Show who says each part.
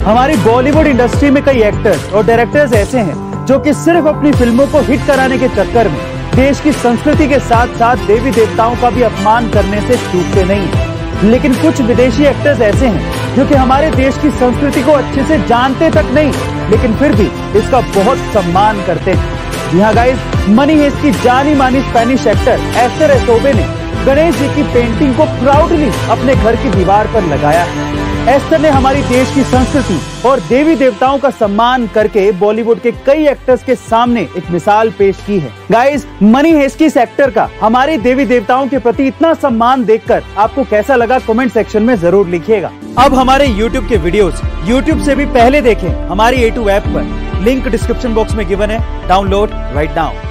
Speaker 1: हमारी बॉलीवुड इंडस्ट्री में कई एक्टर्स और डायरेक्टर्स ऐसे हैं जो कि सिर्फ अपनी फिल्मों को हिट कराने के चक्कर में देश की संस्कृति के साथ साथ देवी देवताओं का भी अपमान करने से चूकते नहीं। लेकिन कुछ विदेशी एक्टर्स ऐसे हैं जो कि हमारे देश की संस्कृति को अच्छे से जानते तक नहीं, लेकिन फिर भी इसका बहुत सम्मान करते हैं। जी हाँ गाइस, मनी हेस्ट की जानी मानी स्पेनिश एक्टर एस्टर एसोबे ने गणेश जी की पेंटिंग को प्राउडली अपने घर की दीवार पर लगाया। एस्टर ने हमारी देश की संस्कृति और देवी देवताओं का सम्मान करके बॉलीवुड के कई एक्टर्स के सामने एक मिसाल पेश की है। गाइस, मनी हेस्ट की इस एक्टर का हमारे देवी देवताओं के प्रति इतना सम्मान देखकर आपको कैसा लगा, कमेंट सेक्शन में जरूर लिखिएगा। अब हमारे YouTube के वीडियोस YouTube से भी पहले देखें हमारी A2 ऐप पर, लिंक डिस्क्रिप्शन बॉक्स में गिवन है, डाउनलोड राइट नाउ।